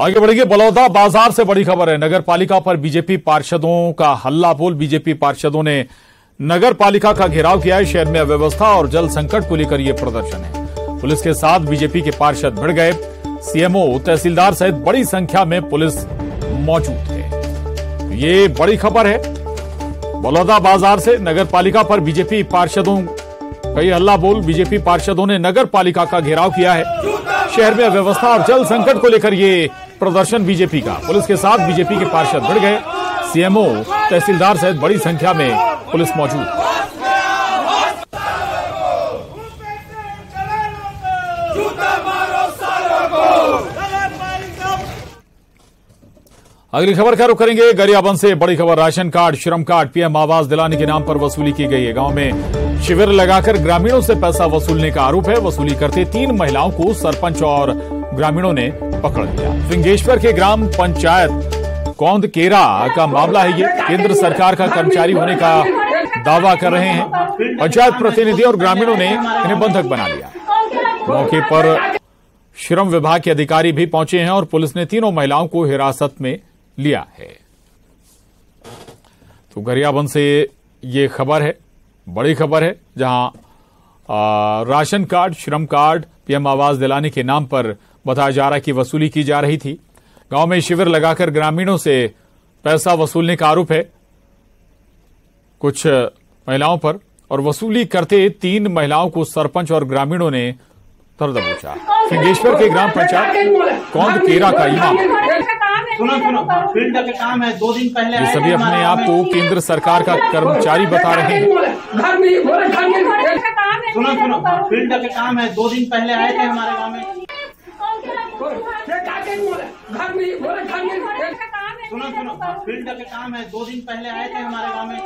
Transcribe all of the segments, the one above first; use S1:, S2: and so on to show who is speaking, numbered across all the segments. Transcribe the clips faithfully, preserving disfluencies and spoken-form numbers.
S1: आगे बढ़ेंगे। बलौदा बाजार से बड़ी खबर है। नगर पालिका पर बीजेपी पार्षदों का हल्ला बोल। बीजेपी पार्षदों ने नगर पालिका का घेराव किया है। शहर में अव्यवस्था और जल संकट को लेकर यह प्रदर्शन है। पुलिस के साथ बीजेपी के पार्षद भिड़ गए। सीएमओ, तहसीलदार सहित बड़ी संख्या में पुलिस मौजूद है। ये बड़ी खबर है। बलौदा बाजार से नगर पालिका पर बीजेपी पार्षदों कई हल्ला बोल। बीजेपी पार्षदों ने नगर पालिका का घेराव किया है। शहर में अव्यवस्था और जल संकट को लेकर ये प्रदर्शन बीजेपी का। पुलिस के साथ बीजेपी के पार्षद भिड़ गए। सीएमओ, तहसीलदार सहित बड़ी संख्या में पुलिस मौजूद। अगली खबर का रुख करेंगे। गरियाबंद से बड़ी खबर। राशन कार्ड, श्रम कार्ड, पीएम आवास दिलाने के नाम पर वसूली की गई है। गांव में शिविर लगाकर ग्रामीणों से पैसा वसूलने का आरोप है। वसूली करते तीन महिलाओं को सरपंच और ग्रामीणों ने पकड़ लिया। फिंगेश्वर के ग्राम पंचायत कौंदकेरा का मामला है। ये केंद्र सरकार का कर्मचारी होने का दावा कर रहे हैं। पंचायत प्रतिनिधि और ग्रामीणों ने इन्हें बंधक बना लिया। मौके पर श्रम विभाग के अधिकारी भी पहुंचे हैं और पुलिस ने तीनों महिलाओं को हिरासत में लिया है। तो गरियाबंद से ये खबर है, बड़ी खबर है, जहां आ, राशन कार्ड, श्रम कार्ड, पीएम आवास दिलाने के नाम पर बताया जा रहा है कि वसूली की जा रही थी। गांव में शिविर लगाकर ग्रामीणों से पैसा वसूलने का आरोप है कुछ महिलाओं पर, और वसूली करते तीन महिलाओं को सरपंच और ग्रामीणों ने तर दबोचा। फिंगेश्वर के ग्राम पंचायत कौंदकेरा का इमाम
S2: सुनो सुनो फील्ड के काम है। दो दिन पहले
S1: ये सभी अपने आप को केंद्र सरकार का कर्मचारी बता रहे हैं।
S2: सुनो सुनो फील्ड के काम है। दो दिन पहले आए थे हमारे गाँव में। सुनो सुनो फील्ड के काम है। दो दिन पहले आए थे हमारे गाँव में।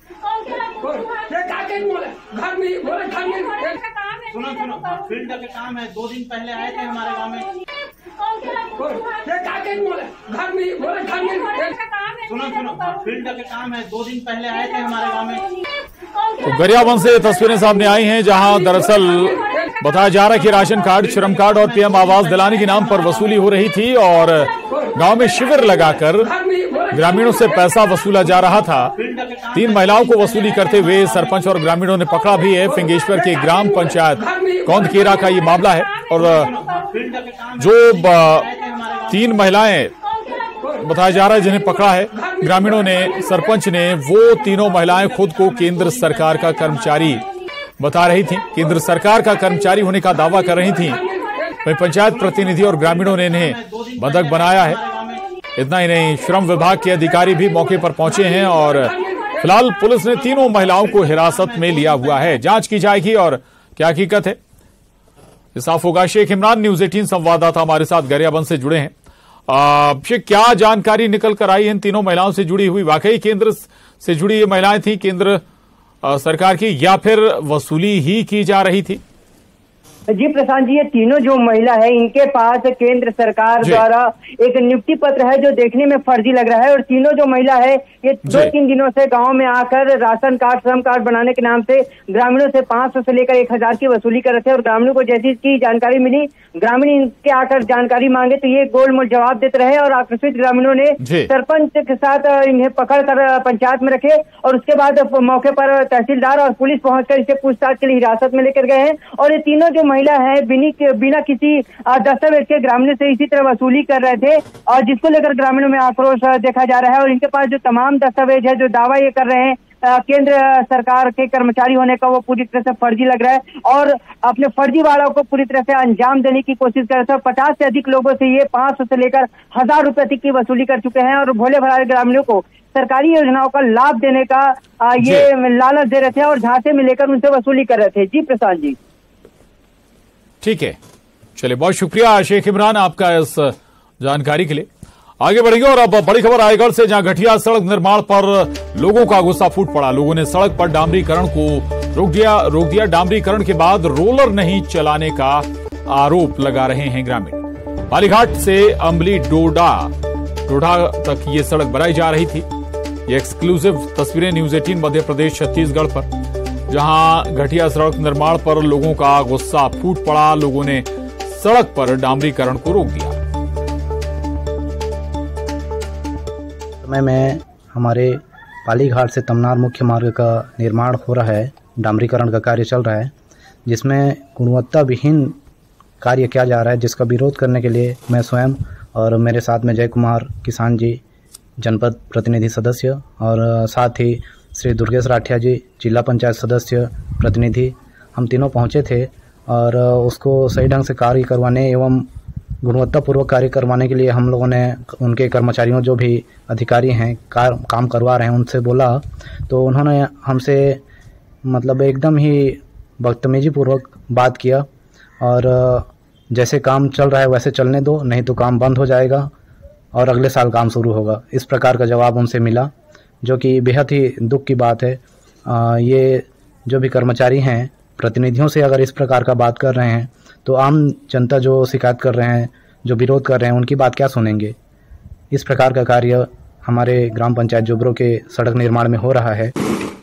S2: सुनो सुनो फील्ड के काम है। दो दिन पहले आए थे हमारे गाँव में। सुनो सुनो फील्ड के काम है। दो दिन पहले आए थे हमारे गाँव में।
S1: तो गरियाबंद से तस्वीरें सामने आई हैं, जहां दरअसल बताया जा रहा है कि राशन कार्ड, श्रम कार्ड और पीएम आवास दिलाने के नाम पर वसूली हो रही थी और गांव में शिविर लगाकर ग्रामीणों से पैसा वसूला जा रहा था। तीन महिलाओं को वसूली करते हुए सरपंच और ग्रामीणों ने पकड़ा भी है। फिंगेश्वर के ग्राम पंचायत कौंदकेरा का ये मामला है और जो तीन महिलाएं बताया जा रहा है जिन्हें पकड़ा है, ग्रामीणों ने, सरपंच ने, वो तीनों महिलाएं खुद को केंद्र सरकार का कर्मचारी बता रही थी। केंद्र सरकार का कर्मचारी होने का दावा कर रही थी। वहीं पंचायत प्रतिनिधि और ग्रामीणों ने इन्हें बंधक बनाया है। इतना ही नहीं, श्रम विभाग के अधिकारी भी मौके पर पहुंचे हैं और फिलहाल पुलिस ने तीनों महिलाओं को हिरासत में लिया हुआ है। जांच की जाएगी और क्या हकीकत है साफ होगा। शेख इमरान, न्यूज अठारह संवाददाता हमारे साथ गरियाबंद से जुड़े हैं। शेख, क्या जानकारी निकल कर आई इन तीनों महिलाओं से जुड़ी हुई? वाकई केंद्र से जुड़ी ये महिलाएं थी, केंद्र सरकार की, या फिर वसूली ही की जा रही थी?
S3: जी प्रशांत जी, ये तीनों जो महिला है इनके पास केंद्र सरकार द्वारा एक नियुक्ति पत्र है जो देखने में फर्जी लग रहा है। और तीनों जो महिला है ये दो तीन दिनों से गांव में आकर राशन कार्ड, श्रम कार्ड बनाने के नाम से ग्रामीणों से पांच सौ से लेकर एक हजार की वसूली कर रहे थे। और ग्रामीणों को जैसी इसकी जानकारी मिली, ग्रामीण इनके आकर जानकारी मांगे तो ये गोलमोल जवाब देते रहे और आक्रोशित ग्रामीणों ने सरपंच के साथ इन्हें पकड़ कर पंचायत में रखे और उसके बाद मौके पर तहसीलदार और पुलिस पहुंचकर इसे पूछताछ के लिए हिरासत में लेकर गए हैं। और ये तीनों जो महिला है बिना बिना किसी दस्तावेज के ग्रामीणों से इसी तरह वसूली कर रहे थे, और जिसको लेकर ग्रामीणों में आक्रोश देखा जा रहा है। और इनके पास जो तमाम दस्तावेज है, जो दावा ये कर रहे हैं केंद्र सरकार के कर्मचारी होने का, वो पूरी तरह से फर्जी लग रहा है और अपने फर्जी वालों को पूरी तरह से अंजाम देने की कोशिश कर रहे थे। पचास से अधिक लोगों से ये पांच सौ से लेकर हजार रुपए तक की वसूली कर चुके हैं और भोले भरारे ग्रामीणों को सरकारी योजनाओं का लाभ देने का आ, ये लालच दे रहे थे और झांसे में लेकर उनसे वसूली कर रहे थे। जी प्रशांत जी।
S1: ठीक है, चलिए, बहुत शुक्रिया शेख इमरान आपका इस जानकारी के लिए। आगे बढ़ेंगे और अब बड़ी खबर रायगढ़ से, जहां घटिया सड़क निर्माण पर लोगों का गुस्सा फूट पड़ा। लोगों ने सड़क पर डामरीकरण को रोक दिया रोक दिया डामरीकरण के बाद रोलर नहीं चलाने का आरोप लगा रहे हैं ग्रामीण। बालीघाट से अम्बली डोडा डोडा तक ये सड़क बनाई जा रही थी। ये एक्सक्लूसिव तस्वीरें न्यूज अठारह मध्य प्रदेश छत्तीसगढ़ पर, जहां घटिया सड़क निर्माण पर लोगों का गुस्सा फूट पड़ा। लोगों ने सड़क पर डामरीकरण को रोक दिया।
S4: समय में हमारे पाली घाट से तमनार मुख्य मार्ग का निर्माण हो रहा है, डामरीकरण का कार्य चल रहा है, जिसमें गुणवत्ता विहीन कार्य किया जा रहा है, जिसका विरोध करने के लिए मैं स्वयं और मेरे साथ में जय कुमार किसान जी जनपद प्रतिनिधि सदस्य और साथ ही श्री दुर्गेश राठिया जी जिला पंचायत सदस्य प्रतिनिधि, हम तीनों पहुंचे थे और उसको सही ढंग से कार्य करवाने एवं गुणवत्तापूर्वक कार्य करवाने के लिए हम लोगों ने उनके कर्मचारियों जो भी अधिकारी हैं कार काम करवा रहे हैं उनसे बोला, तो उन्होंने हमसे मतलब एकदम ही बदतमीजी पूर्वक बात किया और जैसे काम चल रहा है वैसे चलने दो, नहीं तो काम बंद हो जाएगा और अगले साल काम शुरू होगा। इस प्रकार का जवाब उनसे मिला, जो कि बेहद ही दुख की बात है। आ, ये जो भी कर्मचारी हैं प्रतिनिधियों से अगर इस प्रकार का बात कर रहे हैं तो आम जनता जो शिकायत कर रहे हैं, जो विरोध कर रहे हैं, उनकी बात क्या सुनेंगे। इस प्रकार का कार्य हमारे ग्राम पंचायत जुबरो के सड़क निर्माण में हो रहा है।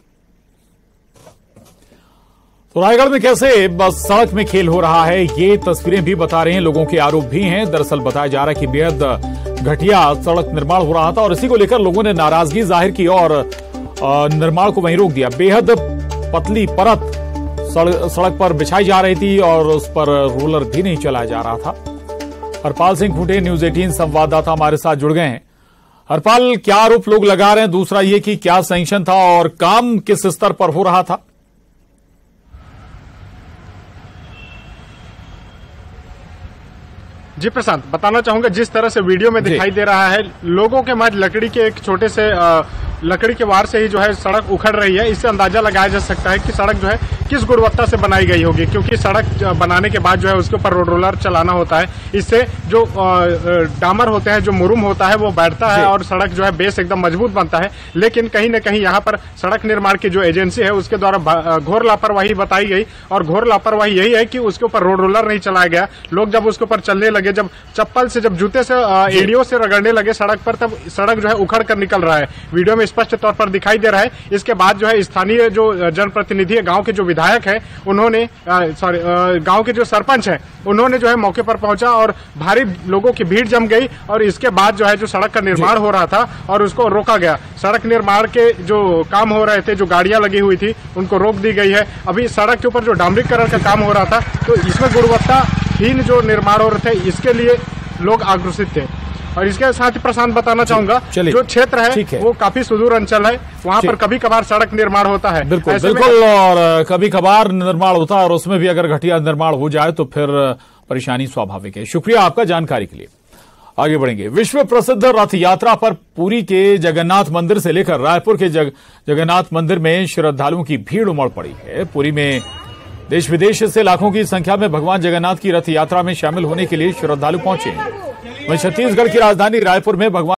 S1: तो रायगढ़ में कैसे बस सड़क में खेल हो रहा है, ये तस्वीरें भी बता रहे हैं, लोगों के आरोप भी हैं। दरअसल बताया जा रहा है कि बेहद घटिया सड़क निर्माण हो रहा था और इसी को लेकर लोगों ने नाराजगी जाहिर की और निर्माण को वहीं रोक दिया। बेहद पतली परत सड़क पर बिछाई जा रही थी और उस पर रोलर भी नहीं चलाया जा रहा था। हरपाल सिंह खूंटे न्यूज अठारह संवाददाता हमारे साथ जुड़ गए हैं। हरपाल, क्या आरोप लोग लगा रहे हैं, दूसरा ये कि क्या सैंक्शन था और काम किस स्तर पर हो रहा था?
S5: जी प्रशांत, बताना चाहूंगा जिस तरह से वीडियो में दिखाई दे रहा है, लोगों के मध्य लकड़ी के एक छोटे से आ, लकड़ी के वार से ही जो है सड़क उखड़ रही है। इससे अंदाजा लगाया जा सकता है कि सड़क जो है किस गुणवत्ता से बनाई गई होगी, क्योंकि सड़क बनाने के बाद जो है उसके ऊपर रोड रोलर चलाना होता है। इससे जो डामर होते हैं, जो मुरुम होता है, वो बैठता है और सड़क जो है बेस एकदम मजबूत बनता है। लेकिन कहीं न कहीं यहाँ पर सड़क निर्माण की जो एजेंसी है उसके द्वारा घोर लापरवाही बताई गई और घोर लापरवाही यही है कि उसके ऊपर रोड रोलर नहीं चलाया गया। लोग जब उसके ऊपर चलने लगे, जब चप्पल से, जब जूते से, एड़ियों से रगड़ने लगे सड़क पर, तब सड़क जो है उखड़ कर निकल रहा है। वीडियो में स्पष्ट तौर पर दिखाई दे रहा है। इसके बाद जो है स्थानीय जो जनप्रतिनिधि है, गांव के जो विधायक है, उन्होंने सॉरी गांव के जो सरपंच है, उन्होंने जो है मौके पर पहुंचा और भारी लोगों की भीड़ जम गई और इसके बाद जो है जो सड़क का निर्माण हो रहा था और उसको रोका गया। सड़क निर्माण के जो काम हो रहे थे, जो गाड़ियां लगी हुई थी, उनको रोक दी गई है। अभी सड़क के ऊपर जो डामरीकरण का काम हो रहा था, तो इसमें गुणवत्ताहीन जो निर्माण हो रहे थे, इसके लिए लोग आक्रोशित थे। और इसके साथ ही प्रशांत बताना चाहूंगा, जो क्षेत्र है, है वो काफी सुदूर अंचल है, वहाँ पर कभी कभार सड़क निर्माण होता है।
S1: बिल्कुल बिल्कुल और कभी कभार निर्माण होता है और उसमें भी अगर घटिया निर्माण हो जाए तो फिर परेशानी स्वाभाविक है। शुक्रिया आपका जानकारी के लिए। आगे बढ़ेंगे। विश्व प्रसिद्ध रथ यात्रा पर पुरी के जगन्नाथ मंदिर से लेकर रायपुर के जग, जगन्नाथ मंदिर में श्रद्धालुओं की भीड़ उमड़ पड़ी है। पुरी में देश विदेश से लाखों की संख्या में भगवान जगन्नाथ की रथ यात्रा में शामिल होने के लिए श्रद्धालु पहुंचे हैं। वहीं छत्तीसगढ़ की राजधानी रायपुर में भगवान